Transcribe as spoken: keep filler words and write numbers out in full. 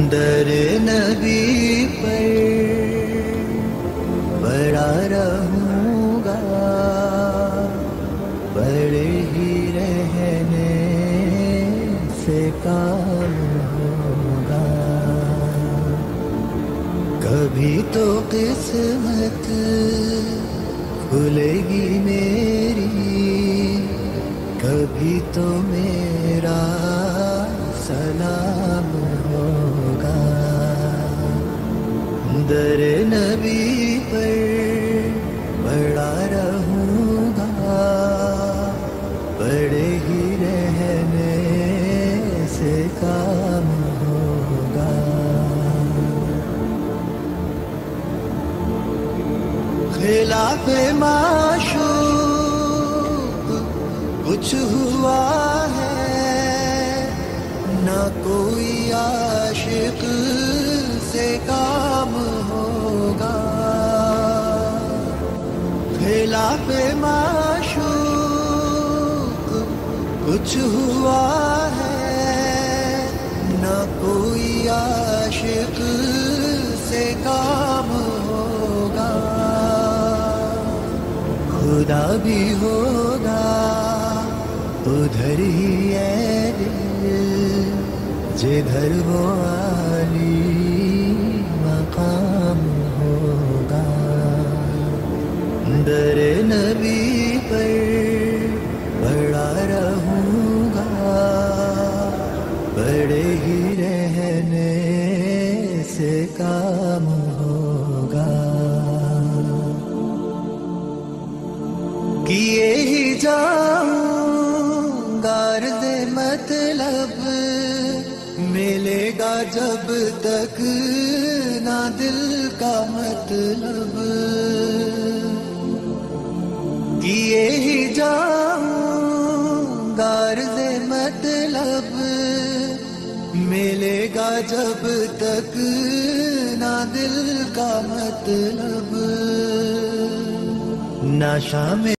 در نبی پر بڑا رہوں گا، بڑے ہی رہنے سے کام ہوگا. کبھی تو قسمت کھلے گی میری، کبھی تو میرا سلام ہوگا. در نبی پر بڑا رہوں گا، بڑے ہی رہنے سے کام ہوگا. خلاف معشوق کچھ ہوا ہے، نہ کوئی عاشق سے کام ہوگا. خلاف معشوق کچھ ہوا ہے، نہ کوئی عاشق سے کام ہوگا. خدا بھی ہوگا ادھر ہی ہے دل، جدھر وہ عالی مقام ہوگا. در نبی پر بڑا رہوں گا، بڑے ہی رہنے سے کام ہوگا. کیے ہی جاؤں غرض مطلب، ملے گا جب تک نہ دل کا مطلب. کیے ہی جاؤں غرض مطلب، ملے گا جب تک نہ دل کا مطلب. نہ شام